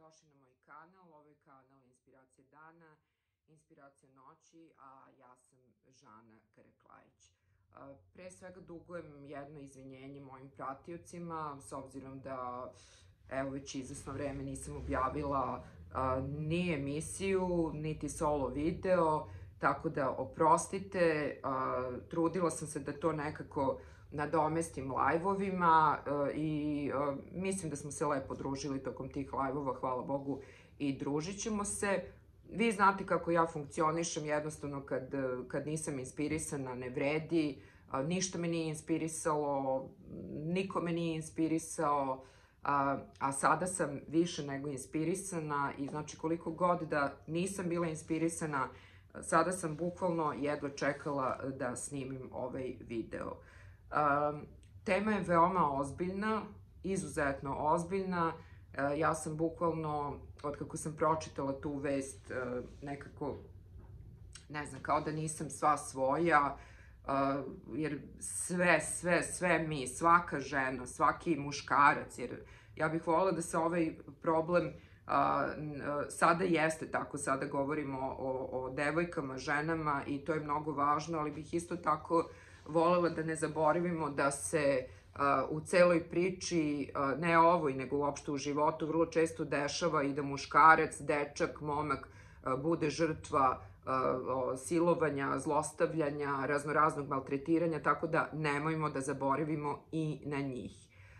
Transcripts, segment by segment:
dobrodošli na moj kanal. Ovo je kanal Inspiracije dana, Inspiracije noći, a ja sam Žana Karaklajić. Pre svega dugujem jedno izvinjenje mojim pratiocima, s obzirom da evo već izvesno vreme nisam objavila ni emisiju, niti solo video, tako da oprostite. Trudila sam se da to nekako nadomestim live-ovima i mislim da smo se lepo družili tokom tih live-ova, hvala Bogu, i družit ćemo se. Vi znate kako ja funkcionišem, jednostavno kad nisam inspirisana ne vredi, ništa me nije inspirisalo, niko me nije inspirisao, a sada sam više nego inspirisana i znači koliko god da nisam bila inspirisana, sada sam bukvalno jedva čekala da snimim ovaj video. Tema je veoma ozbiljna, izuzetno ozbiljna. Ja sam bukvalno, otkako sam pročitala tu vest, nekako, ne znam, kao da nisam sva svoja, jer sve mi, svaka žena, svaki muškarac, jer ja bih voljela da se ovaj problem sada jeste tako, sada govorimo o devojkama, ženama i to je mnogo važno, ali bih isto tako voljela da ne zaboravimo da se u celoj priči, ne ovoj, nego uopšte u životu, vrlo često dešava i da muškarac, dečak, momak bude žrtva silovanja, zlostavljanja, raznoraznog maltretiranja, tako da nemojmo da zaboravimo i na njih.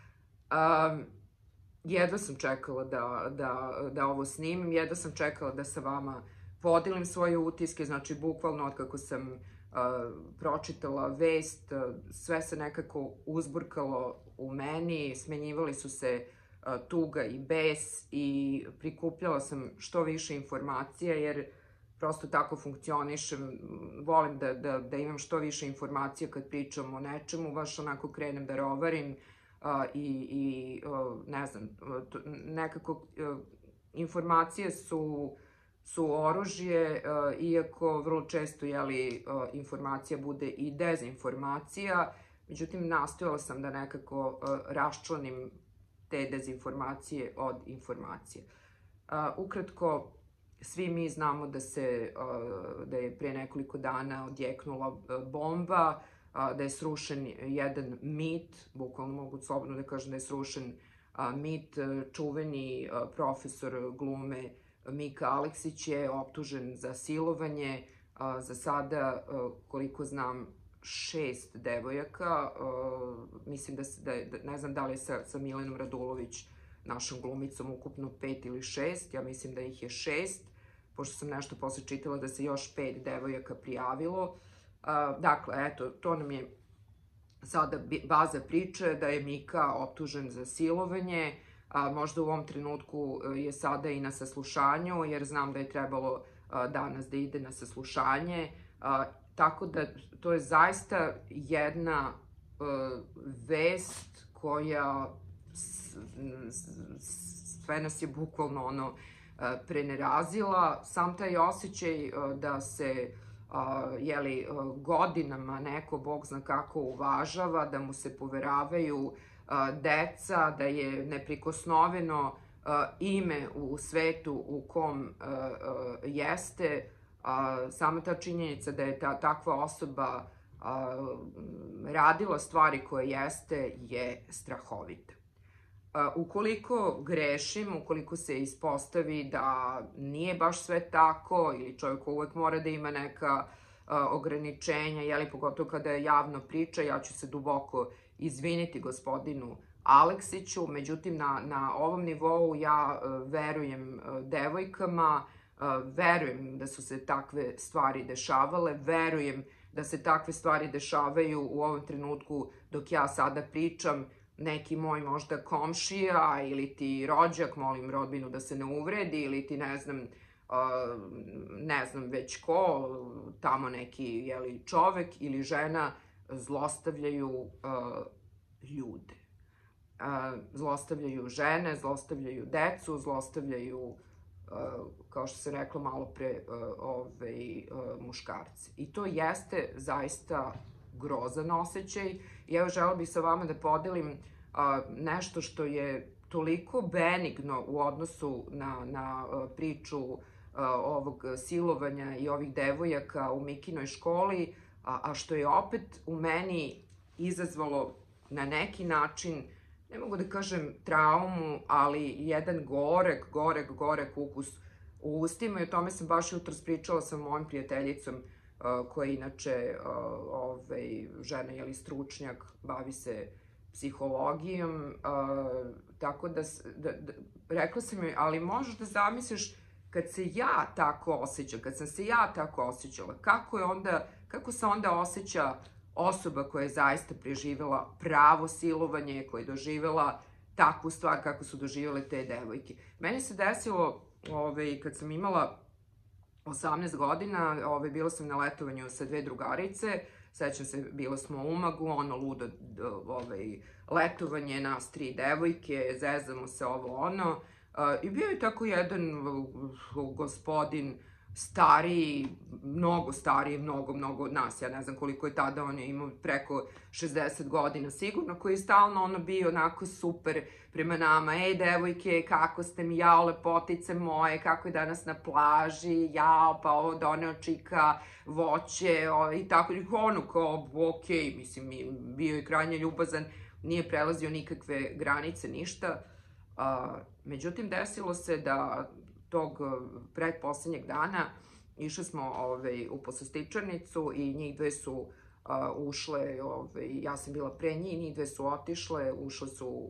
Jedva sam čekala da ovo snimim, jedva sam čekala da sa vama podelim svoje utiske, znači bukvalno od kako sam pročitala vest, sve se nekako uzburkalo u meni, smenjivali su se tuga i bes i prikupljala sam što više informacija jer prosto tako funkcionišem, volim da imam što više informacija kad pričam o nečemu, baš onako krenem da rovarim i ne znam, nekako informacije su oružje, iako vrlo često informacija bude i dezinformacija, međutim nastojala sam da nekako raščlanim te dezinformacije od informacije. Ukratko, svi mi znamo da je pre nekoliko dana odjeknula bomba, da je srušen jedan mit, bukvalno mogu slobodno da kažem da je srušen mit, čuveni profesor glume Mika Aleksić je optužen za silovanje, za sada, koliko znam, 6 devojaka, mislim ne znam da li je sa Milenom Radulović, našom glumicom, ukupno 5 ili 6, ja mislim da ih je 6, pošto sam nešto posle čitala da se još 5 devojaka prijavilo. Dakle, eto, to nam je sada baza priče, da je Mika optužen za silovanje. Možda u ovom trenutku je sada i na saslušanju, jer znam da je trebalo danas da ide na saslušanje. Tako da to je zaista jedna vest koja sve nas je bukvalno prenerazila. Sam taj osjećaj da se godinama neko, Bog zna kako, uvažava, da mu se poveravaju deca, da je neprikosnoveno ime u svetu u kom jeste, sama ta činjenica da je takva osoba radila stvari koje jeste je strahovita. Ukoliko grešim, ukoliko se ispostavi da nije baš sve tako ili čovjek uvek mora da ima neka ograničenja, pogotovo kada je javno priča, ja ću se duboko izviniti gospodinu Aleksiću, međutim na ovom nivou ja verujem devojkama, verujem da su se takve stvari dešavale, verujem da se takve stvari dešavaju u ovom trenutku dok ja sada pričam, neki moj možda komšija ili ti rođak, molim rodbinu da se ne uvredi, ili ti ne znam već ko, tamo neki čovek ili žena zlostavljaju ljude. Zlostavljaju žene, zlostavljaju decu, zlostavljaju, kao što sam rekla malo pre, muškarce. I to jeste zaista grozan osjećaj. I evo želela bih sa vama da podelim nešto što je toliko benigno u odnosu na priču ovog silovanja i ovih devojaka u Mikinoj školi, a što je opet u meni izazvalo na neki način, ne mogu da kažem traumu, ali jedan gorek ukus u ustima, i o tome sam baš jutros pričala sa mojom prijateljicom koja je inače žena, stručnjak, bavi se psihologijom, tako da rekla sam joj, ali možeš da zamisliš kad se ja tako osjećam, kad sam se ja tako osjećala, kako se onda osjeća osoba koja je zaista preživjela pravo silovanje, koja je doživjela takvu stvar kako su doživjele te devojke. Meni se desilo, kad sam imala 18 godina, bila sam na letovanju sa 2 drugarice, sećam se, bila smo u Umagu, ono ludo letovanje, nas 3 devojke, zezamo se ovo ono, i bio je tako jedan gospodin, stariji, mnogo nas, ja ne znam koliko je tada, on je imao preko 60 godina sigurno, koji je stalno ono bio onako super prema nama, ej devojke, kako ste mi, jao lepotice moje, kako je danas na plaži, jao, pa ovo doneo čika, voće, i tako, ono kao, okej, mislim, bio je krajnje ljubazan, nije prelazio nikakve granice, ništa. Međutim, desilo se da tog pretposlednjeg dana išli smo u poslastičarnicu i njih 2 su ušle, ja sam bila pre njih 2 su otišle, ušle su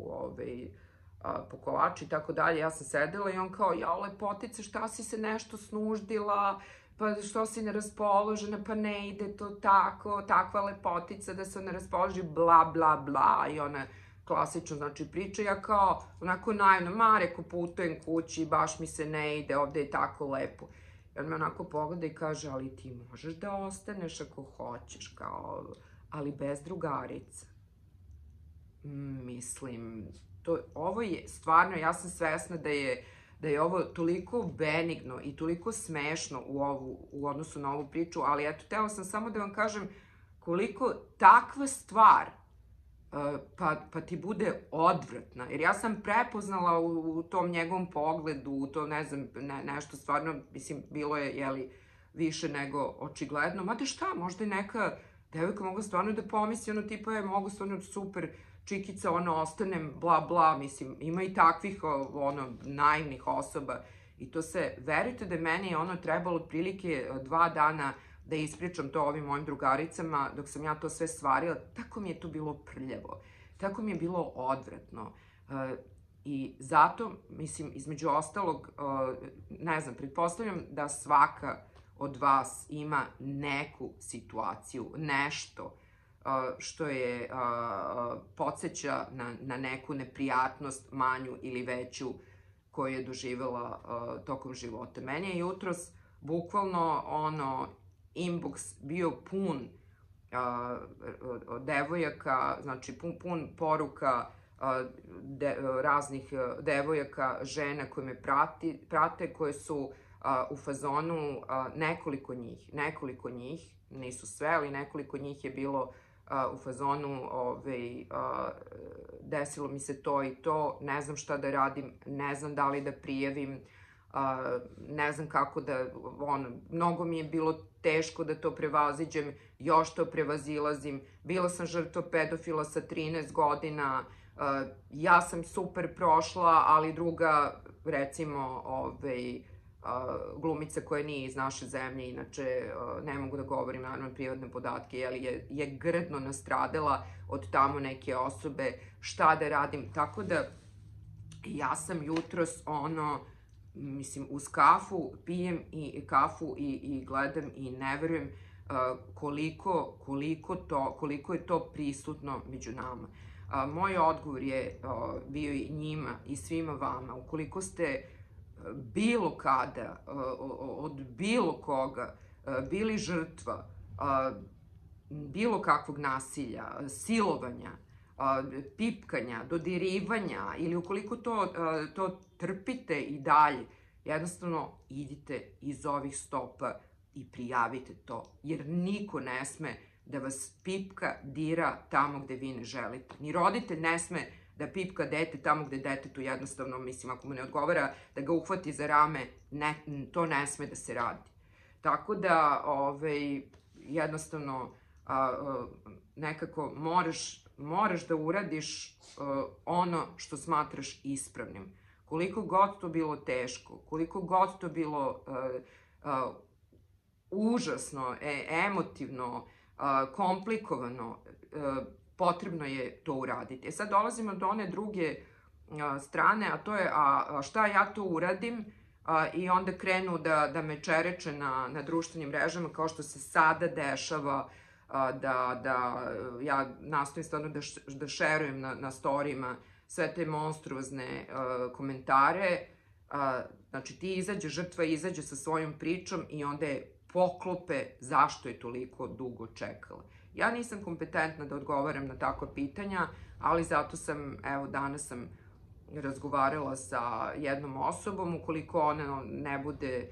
po kolači i tako dalje, ja sam sedela i on kao, jao lepotice, šta si se nešto snuždila, pa što si neraspoložena, pa ne ide to tako, takva lepotica da se ne raspoloži, bla bla bla, i ona klasično, znači, priča, ja kao, onako naivno, ma, reko, putujem kući, baš mi se ne ide, ovde je tako lepo. I on me onako pogleda i kaže, ali ti možeš da ostaneš ako hoćeš, kao, ali bez drugarica. Mislim, ovo je stvarno, ja sam svesna da je ovo toliko benigno i toliko smešno u odnosu na ovu priču, ali eto, htela sam samo da vam kažem koliko takva stvar pa ti bude odvratna. Jer ja sam prepoznala u tom njegovom pogledu, u to, ne znam, nešto stvarno, mislim, bilo je, jeli, više nego očigledno. Mada šta, možda i neka devojka mogla stvarno da pomisli, ono, tipa je, mogu stvarno super čikica, ono, ostanem, bla, bla, mislim, ima i takvih, ono, naivnih osoba. I to se, verujte da je meni, ono, trebalo otprilike 2 dana da ispričam to ovim mojim drugaricama, dok sam ja to sve stvarila, tako mi je to bilo prljavo, tako mi je bilo odvratno. I zato, mislim, između ostalog, ne znam, pretpostavljam da svaka od vas ima neku situaciju, nešto što je podsjeća na neku neprijatnost, manju ili veću, koju je doživjela tokom života. Meni je jutros bukvalno ono inbox bio pun devojaka, znači pun poruka raznih devojaka, žena koje me prate, koje su u fazonu, nekoliko njih, nisu sve, ali nekoliko njih je bilo u fazonu, desilo mi se to i to, ne znam šta da radim, ne znam da li da prijavim, ne znam kako da, mnogo mi je bilo teško da to prevaziđem, još to prevazilazim, bila sam žrtva pedofila sa 13 godina, ja sam super prošla, ali druga, recimo, glumica koja nije iz naše zemlje, inače ne mogu da govorim naravno privatne podatke, je grdno nastradala od tamo neke osobe, šta da radim, tako da ja sam jutros mislim, uz kafu, pijem i kafu i gledam i ne verujem koliko je to prisutno među nama. Moj odgovor je bio i njima i svima vama, ukoliko ste bilo kada, od bilo koga, bili žrtva bilo kakvog nasilja, silovanja, pipkanja, dodirivanja, ili ukoliko to trpite i dalje, jednostavno idite iz ovih stopa i prijavite to, jer niko ne sme da vas pipka, dira tamo gde vi ne želite. Ni roditelj ne sme da pipka dete tamo gde detetu jednostavno, mislim, ako mu ne odgovara, da ga uhvati za rame, to ne sme da se radi. Tako da, jednostavno, nekako moraš da uradiš ono što smatraš ispravnim. Koliko god to bilo teško, koliko god to bilo užasno, emotivno, komplikovano, potrebno je to uraditi. Sad dolazimo do one druge strane, a to je šta ja to uradim, i onda krenu da me čereče na društvenim mrežama, kao što se sada dešava, da ja nastojim stvarno da šerujem na storijima sve te monstruozne komentare. Znači, žrtva izađe sa svojom pričom i onda je poklope zašto je toliko dugo čekala. Ja nisam kompetentna da odgovaram na takva pitanja, ali zato sam, evo, danas sam razgovarala sa jednom osobom. Ukoliko ona ne bude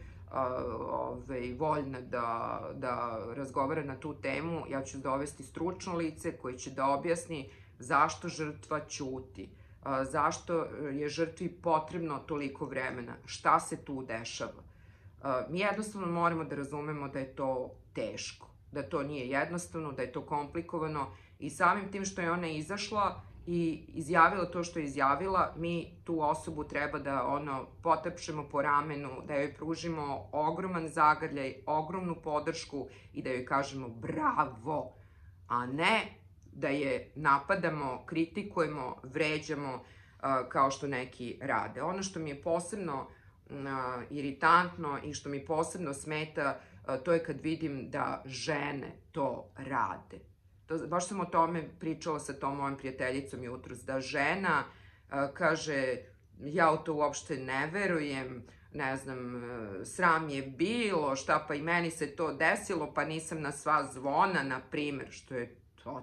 voljna da razgovara na tu temu, ja ću dovesti stručno lice koje će da objasni zašto žrtva ćuti, zašto je žrtvi potrebno toliko vremena, šta se tu dešava. Mi jednostavno moramo da razumemo da je to teško, da to nije jednostavno, da je to komplikovano, i samim tim što je ona izašla i izjavila to što je izjavila, mi tu osobu treba da potapšemo po ramenu, da joj pružimo ogroman zagrljaj, ogromnu podršku i da joj kažemo bravo, a ne da je napadamo, kritikujemo, vređamo kao što neki rade. Ono što mi je posebno iritantno i što mi posebno smeta, to je kad vidim da žene to rade. Baš sam o tome pričala sa tom mojom prijateljicom jutros, da žena kaže, ja u to uopšte ne verujem, ne znam, sram je bilo, šta pa i meni se to desilo, pa nisam na sva zvona, na primer, što je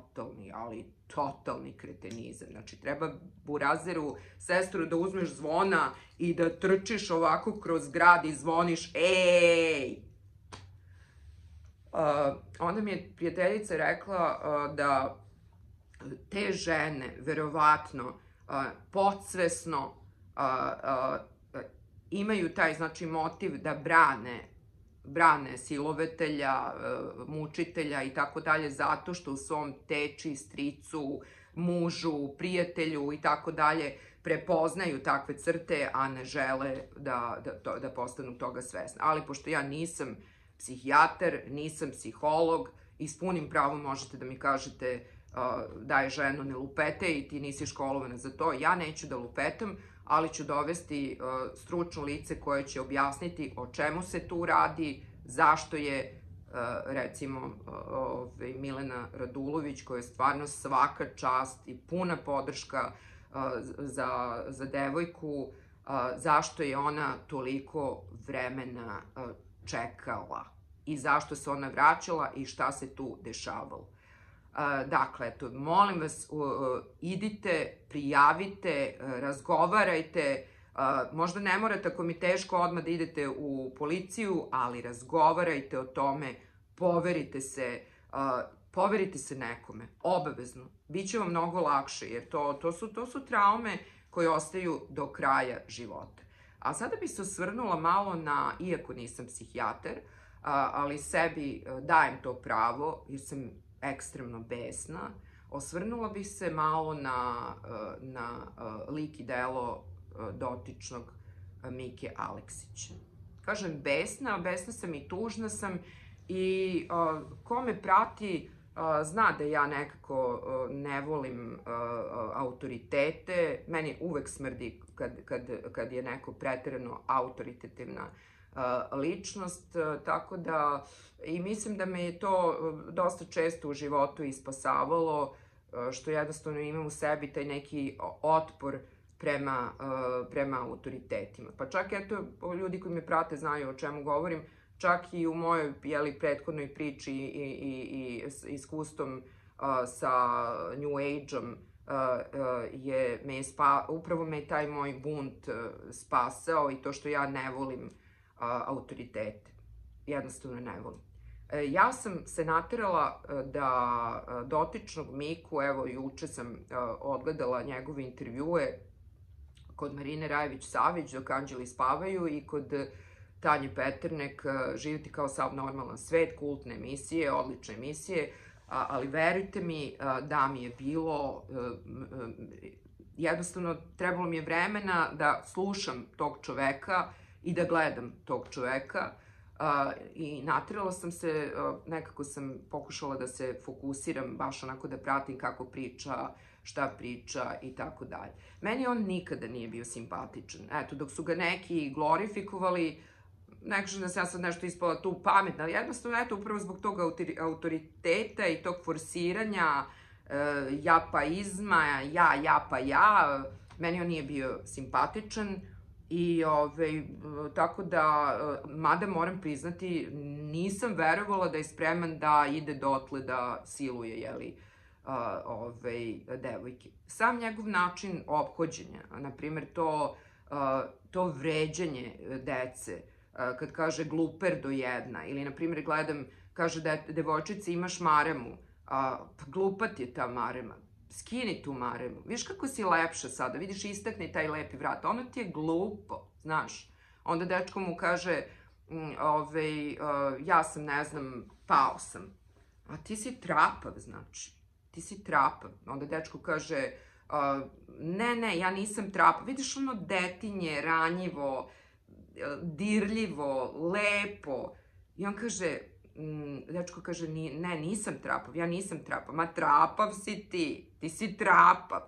totalni kretenizam. Znači, treba burazeru, sestru, da uzmeš zvona i da trčiš ovako kroz grad i zvoniš, ej! Onda mi je prijateljica rekla da te žene, verovatno, podsvesno imaju taj, znači, motiv da brane silovatelja, mučitelja i tako dalje, zato što u svom teči, stricu, mužu, prijatelju i tako dalje prepoznaju takve crte, a ne žele da postanu toga svesni. Ali pošto ja nisam psihijatar, nisam psiholog i s punim pravom možete da mi kažete daj ženo ne lupete i ti nisi školovana za to, ja neću da lupetam, ali ću dovesti stručno lice koje će objasniti o čemu se tu radi, zašto je, recimo, Milena Radulović, koja je stvarno svaka čast i puna podrška za devojku, zašto je ona toliko vremena čekala i zašto se ona vraćala i šta se tu dešavalo. Dakle, molim vas, idite, prijavite, razgovarajte, možda ne morate, ako mi teško, odmah da idete u policiju, ali razgovarajte o tome, poverite se nekome, obavezno. Biće vam mnogo lakše, jer to su traume koje ostaju do kraja života. A sada bih se osvrnula malo na, iako nisam psihijatar, ali sebi dajem to pravo, jer sam ekstremno besna, osvrnula bih se malo na lik i delo dotičnog Mike Aleksića. Kažem besna sam i tužna sam, i ko me prati zna da ja nekako ne volim autoritete. Meni uvek smrdi kad je neko preterano autoritativna ličnost, tako da i mislim da me je to dosta često u životu ispasavalo, što jednostavno imam u sebi taj neki otpor prema autoritetima. Pa čak, eto, ljudi koji me prate znaju o čemu govorim, čak i u mojoj prethodnoj priči i iskustvom sa New Age-om, upravo me je taj moj bunt spasao, i to što ja ne volim autoritete. Jednostavno ne volim. Ja sam se naterala da dotičnog Miku, evo juče sam odgledala njegove intervjue kod Marine Rajević-Savić dok anđeli spavaju i kod Tanje Peternek Živjeti kao sav normalan svet, kultne emisije, odlične emisije, ali verujte mi da mi je bilo, jednostavno trebalo mi je vremena da slušam tog čoveka i da gledam tog čoveka i naterala sam se, nekako sam pokušala da se fokusiram baš onako da pratim kako priča, šta priča i tako dalje. Meni on nikada nije bio simpatičan. Eto, dok su ga neki glorifikovali, ne kažem da sam ja sad nešto ispala tu pametna, ali jednostavno, eto, upravo zbog tog autoriteta i tog forsiranja, japaizma, ja, meni on nije bio simpatičan i tako da, mada moram priznati, nisam verovala da je spreman da ide dotle da siluje, jeli, devojke. Sam njegov način ophođenja, na primjer to vređanje dece, kad kaže gluper do jedna, ili na primjer gledam, kaže da devojčica imaš maremu, pa glupat je ta marema, skini tu maremu, vidiš kako si lepša sada, vidiš istakni taj lepi vrat, ono ti je glupo, znaš. Onda dečko mu kaže, ja sam, ne znam, pao sam, a ti si trapav, znači, ti si trapav. Onda dečko kaže, ne, ja nisam trapav, vidiš ono detinje, ranjivo, dirljivo, lepo, i on kaže, dečko kaže, ne, nisam trapav, ja nisam trapav, ma trapav si ti si trapav.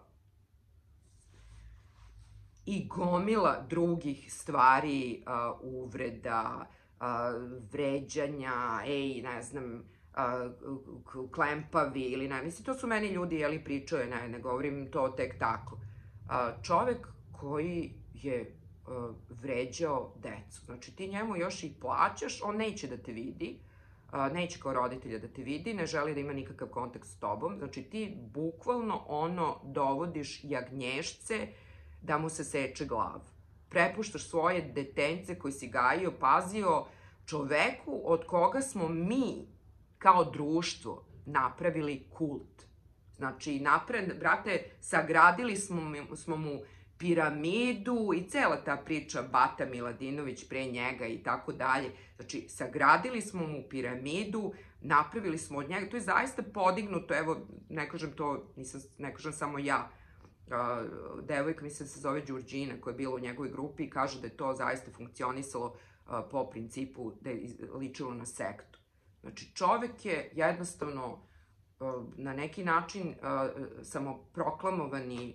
I gomila drugih stvari, uvreda, vređanja, ne znam, klempavi ili ne, mislim, to su meni ljudi, jeli, pričaju, ne govorim to tek tako. Čovek koji je vređao decu, znači ti njemu još i plaćaš, on neće da te vidi, neće kao roditelja da te vidi, ne želi da ima nikakav kontakt s tobom, znači ti bukvalno dovodiš jagnješce da mu se seče glav. Prepuštaš svoje detence koji si gajio, pazio, čoveku od koga smo mi kao društvo napravili kult. Znači, brate, sagradili smo mu piramidu i cela ta priča Bata Miladinović pre njega i tako dalje. Znači, sagradili smo mu piramidu, napravili smo od njega, to je zaista podignuto, evo, ne kažem to, ne kažem samo ja, devojka, mislim da se zove Đurđina, koja je bila u njegovoj grupi i kaže da je to zaista funkcionisalo po principu da je ličilo na sektu. Znači, čovek je jednostavno na neki način samoproklamovani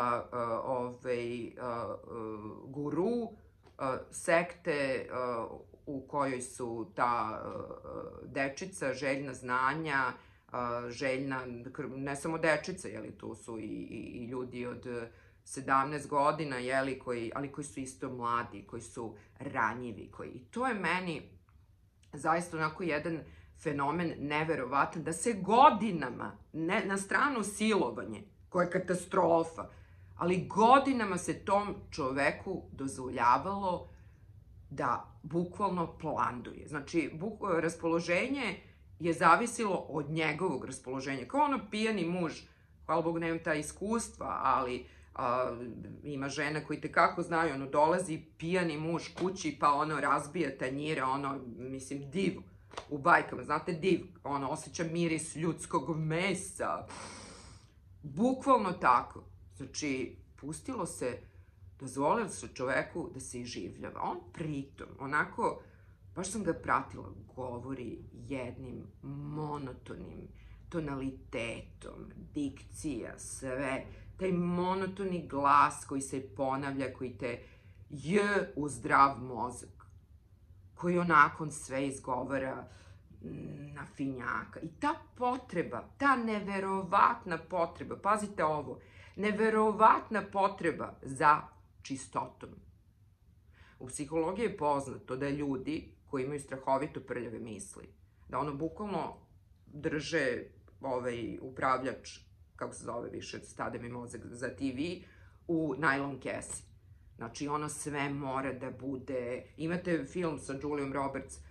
guru sekte u kojoj su ta dečica željna znanja, željna, ne samo dečica, jeli, tu su i ljudi od 17 godina, jeli, ali koji su isto mladi, koji su ranjivi, i to je meni zaista onako jedan fenomen neverovatan, da se godinama, na stranu silovanje, koja je katastrofa, ali godinama se tom čoveku dozvoljavalo da bukvalno planduje. Znači, raspoloženje je zavisilo od njegovog raspoloženja. Kao ono pijani muž, hvala Bogu nemam ta iskustva, ali ima žena koji tekako znaju, dolazi pijani muž kući pa razbija tanjire, mislim, div u bajkama, znate, div, osjeća miris ljudskog mesa. Bukvalno tako. Znači, pustilo se, dozvolilo se čoveku da se iživljava. On pritom, onako, baš sam ga pratila, govori jednim monotonim tonalitetom, dikcija, sve, taj monotoni glas koji se ponavlja, koji te u zdrav mozak, koji onako sve izgovara na finjaka. I ta potreba, ta neverovatna potreba, pazite ovo, neverovatna potreba za čistotom. U psihologiji je poznato da ljudi koji imaju strahovito prljave misli, da bukvalno drže upravljač, kako se zove više, stade mi mozak za TV, u najlon kesi. Znači, ono sve mora da bude... Imate film sa Julijom Roberts,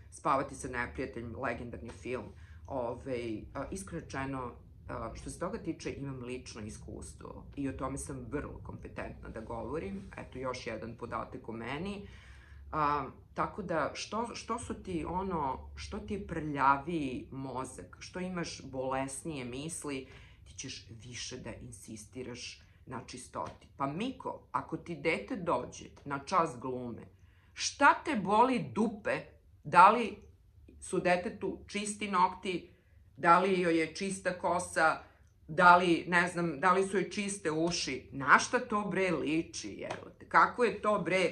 Spavati sa neprijateljem, legendarni film. Iskreno rečeno, što se toga tiče, imam lično iskustvo i o tome sam vrlo kompetentna da govorim. Eto, još jedan podatak o meni. Tako da, što ti je prljaviji mozak, što imaš bolesnije misli, ti ćeš više da insistiraš na čistoti. Pa Miko, ako ti dete dođe na čas glume, šta te boli dupe, da li su detetu čisti nokti, da li joj je čista kosa, da li, ne znam, da li su joj čiste uši, na šta to bre liči, evo te, kako je to bre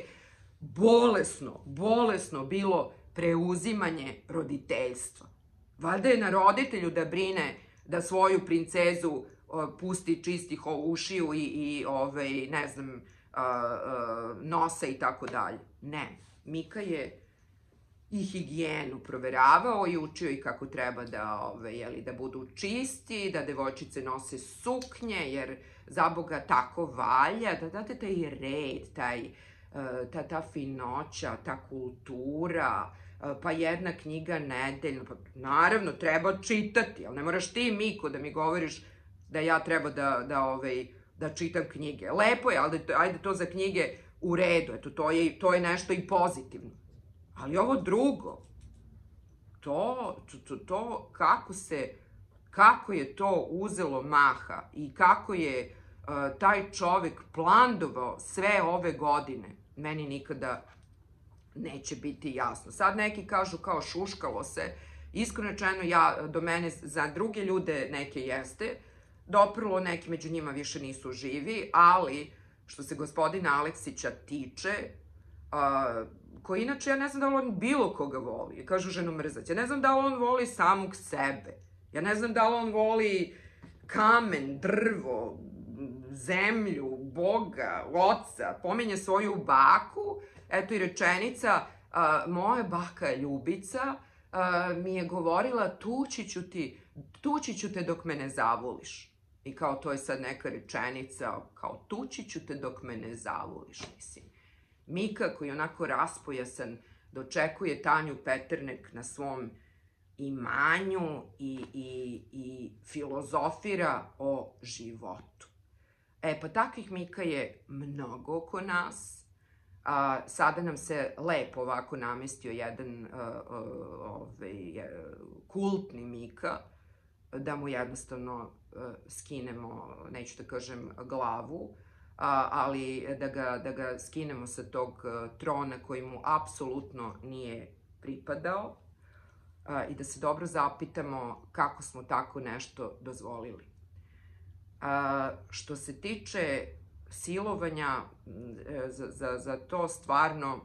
bolesno bilo preuzimanje roditeljstva. Valjda je na roditelju da brine da svoju princezu pusti čistih ušiju i ne znam, nosa i tako dalje. Ne, Mika je i higijenu proveravao i učio i kako treba da budu čisti, da devojčice nose suknje, jer za Boga tako valja, da date taj red, ta finoća, ta kultura, pa jedna knjiga nedeljno. Naravno, treba čitati, ali ne moraš ti, Miko, da mi govoriš da ja treba da čitam knjige. Lepo je, ali ajde to za knjige u redu, eto, to je nešto i pozitivno. Ali ovo drugo, kako je to uzelo maha i kako je taj čovek plandovao sve ove godine, meni nikada neće biti jasno. Sad neki kažu kao šuškalo se, iskreno rečeno do mene za druge ljude neke jeste doprlo, neki među njima više nisu živi, ali što se gospodina Aleksića tiče, koji inače ja ne znam da li on bilo koga voli, kažu ženu mrzać, ja ne znam da li on voli samog sebe, ja ne znam da li on voli kamen, drvo, zemlju, Boga, oca, pominje svoju baku, eto i rečenica, moja baka Ljubica mi je govorila tući ću te dok me ne zavoliš. I kao to je sad neka rečenica, kao tući ću te dok me ne zavoliš, mislim. Mika koji je onako raspojasan dočekuje Tanju Peternek na svom imanju i filozofira o životu. Pa takvih Mika je mnogo oko nas. Sada nam se lepo ovako namestio jedan kultni Mika, da mu jednostavno skinemo, neću da kažem glavu, ali da ga skinemo sa tog trona koji mu apsolutno nije pripadao i da se dobro zapitamo kako smo tako nešto dozvolili. Što se tiče silovanja, za to stvarno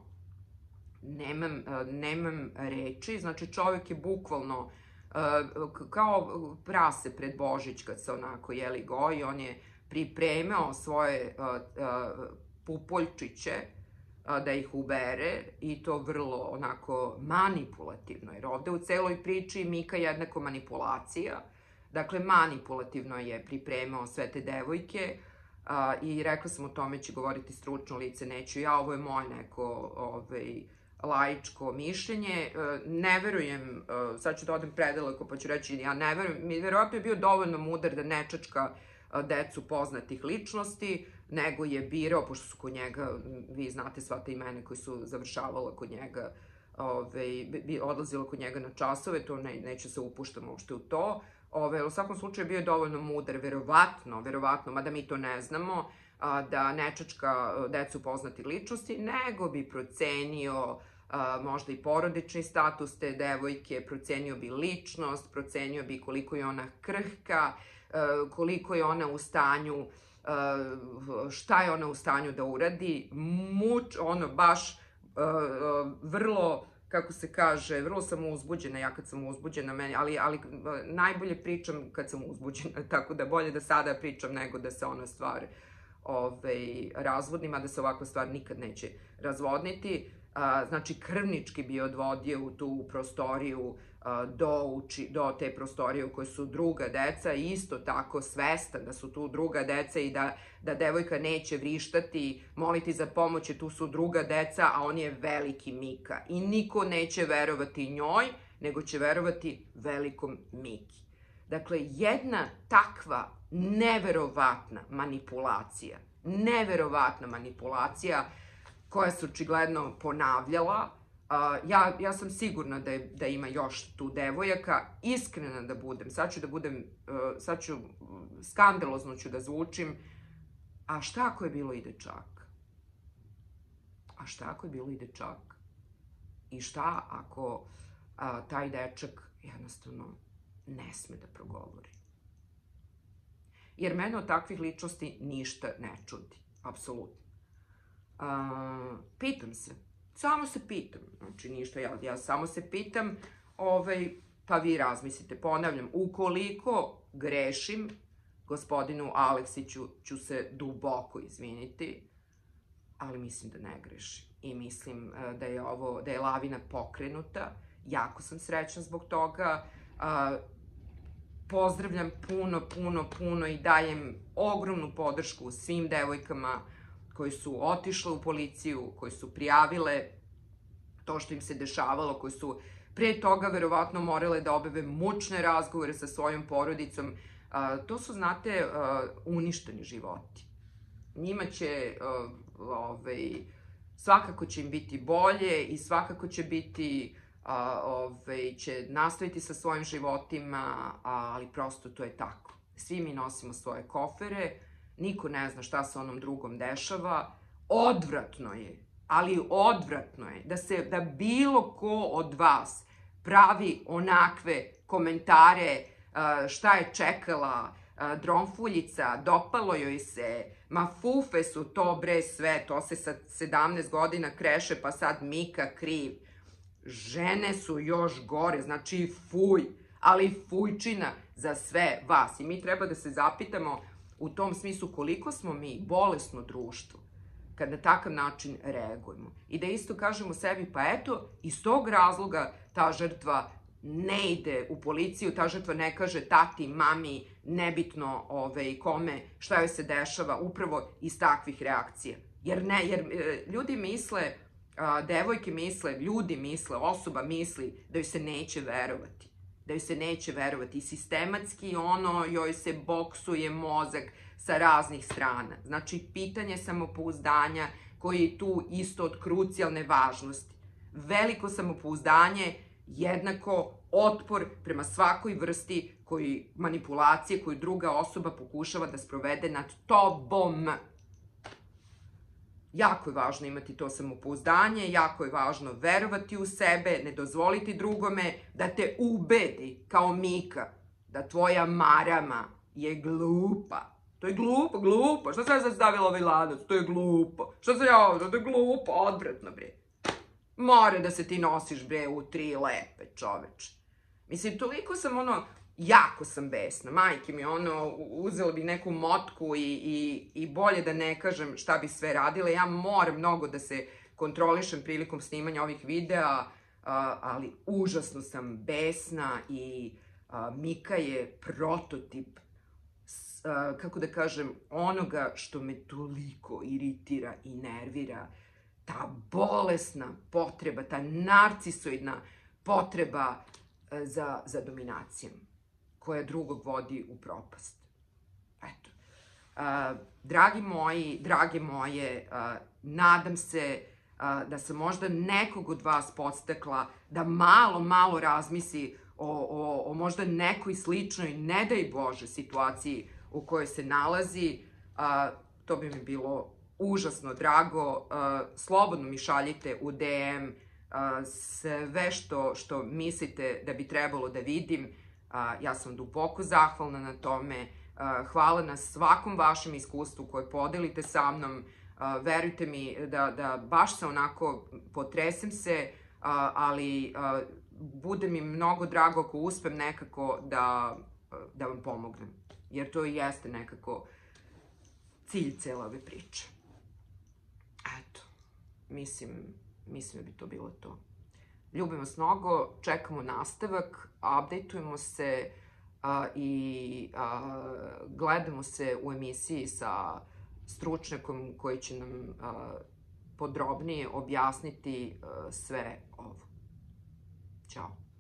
nemam reči. Znači, čovjek je bukvalno kao prase pred Božić kad se onako goji, on je pripremao svoje pupoljčiće da ih ubere i to vrlo onako manipulativno, jer ovde u celoj priči Mika jednako manipulacija. Dakle, manipulativno je pripremao sve te devojke i rekla sam o tome će govoriti stručno lice, neću ja, ovo je moje neko laičko mišljenje. Ne verujem, sad ću da odem predaleko pa ću reći, ja ne verujem, verovatno je bio dovoljno mudar da ne čačka decu poznatih ličnosti, nego je birao, pošto su kod njega, vi znate sva ta imena koji su završavala kod njega, odlazila kod njega na časove, to neću se upuštati uopšte u to. U svakom slučaju bio je dovoljno mudar, verovatno, mada mi to ne znamo, da ne čačka decu poznatih ličnosti, nego bi procenio možda i porodični status te devojke, procenio bi ličnost, procenio bi koliko je ona krhka, koliko je ona u stanju, šta je ona u stanju da uradi, baš vrlo, kako se kaže, vrlo sam uzbuđena, ja kad sam uzbuđena, ali najbolje pričam kad sam uzbuđena, tako da bolje da sada pričam nego da se ona stvar razvodni, mada se ovakva stvar nikad neće razvodniti. Znači, krvnički bi odvodio u tu prostoriju do te prostorije u kojoj su druga deca, isto tako svestan da su tu druga deca i da devojka neće vrištati, moliti za pomoć, tu su druga deca, a on je veliki Mika. I niko neće verovati njoj, nego će verovati velikom Miki. Dakle, jedna takva neverovatna manipulacija koja se očigledno ponavljala. Ja sam sigurna da ima još tu devojaka, iskrena da budem, sad ću skandalozno ću da zvučim, a šta ako je bilo i dečaka? I šta ako taj dečak jednostavno ne sme da progovori? Jer mene od takvih ličnosti ništa ne čudi, apsolutno. Pitam se, samo se pitam, znači ništa, ja samo se pitam, pa vi razmislite, ponavljam, ukoliko grešim, gospodinu Aleksiću ću se duboko izviniti, ali mislim da ne grešim i mislim da je lavina pokrenuta, jako sam srećna zbog toga, pozdravljam puno i dajem ogromnu podršku svim devojkama koji su otišle u policiju, koji su prijavile to što im se dešavalo, koji su pre toga verovatno morale da obave mučne razgovore sa svojom porodicom. To su, znate, uništeni životi. Njima će, svakako će im biti bolje i svakako će biti, će nastaviti sa svojim životima, ali prosto to je tako. Svi mi nosimo svoje kofere, niko ne zna šta se onom drugom dešava. Odvratno je, ali odvratno je da bilo ko od vas pravi onakve komentare, šta je čekala Dronfuljica, dopalo joj se, ma fufe su to bre sve, to se sa 17 godina kreše pa sad Mika kriv. Žene su još gore, znači fuj, ali fujčina za sve vas. I mi treba da se zapitamo u tom smislu koliko smo mi bolesno društvo kad na takav način reagujemo. I da isto kažemo sebi, pa eto, iz tog razloga ta žrtva ne ide u policiju, ta žrtva ne kaže tati, mami, nebitno kome, šta joj se dešava, upravo iz takvih reakcija. Jer ljudi misle, devojke misle, ljudi misle, osoba misli da joj se neće verovati. Da joj se neće verovati. I sistematski joj se boksuje mozak sa raznih strana. Znači, pitanje samopouzdanja koje je tu isto od krucijalne važnosti. Veliko samopouzdanje jednako otpor prema svakoj vrsti manipulacije koju druga osoba pokušava da sprovede nad tobom. Jako je važno imati to samopouzdanje, jako je važno verovati u sebe, ne dozvoliti drugome da te ubedi kao Mika, da tvoja marama je glupa. To je glupo. Što sam ja sad stavila ovaj lanac? To je glupo. Što sam ja ovdje? To je glupo, odvratno, bre. More da se ti nosiš, bre, u 3 lepe, čoveče. Mislim, toliko sam, jako sam besna. Majke mi, uzela bi neku motku i bolje da ne kažem šta bi sve radila. Ja moram mnogo da se kontrolišem prilikom snimanja ovih videa, ali užasno sam besna i Mika je prototip, kako da kažem, onoga što me toliko iritira i nervira. Ta bolesna potreba, ta narcisoidna potreba za dominacijom, koja drugog vodi u propast. Eto. Drage moje, nadam se da sam možda nekog od vas podstakla da malo razmisli o možda nekoj sličnoj, ne daj Bože, situaciji u kojoj se nalazi. To bi mi bilo užasno drago. Slobodno mi šaljite u DM sve što mislite da bi trebalo da vidim. Ja sam duboko zahvalna na tome. Hvala na svakom vašem iskustvu koje podelite sa mnom. Verujte mi da baš se onako potresem se, ali bude mi mnogo drago ako uspem nekako da vam pomognem. Jer to i jeste nekako cilj cele ove priče. Eto, mislim da bi to bilo to. Ljubim vas mnogo, čekamo nastavak, updateujemo se i gledamo se u emisiji sa stručnjakom koji će nam podrobnije objasniti sve ovo. Ćao.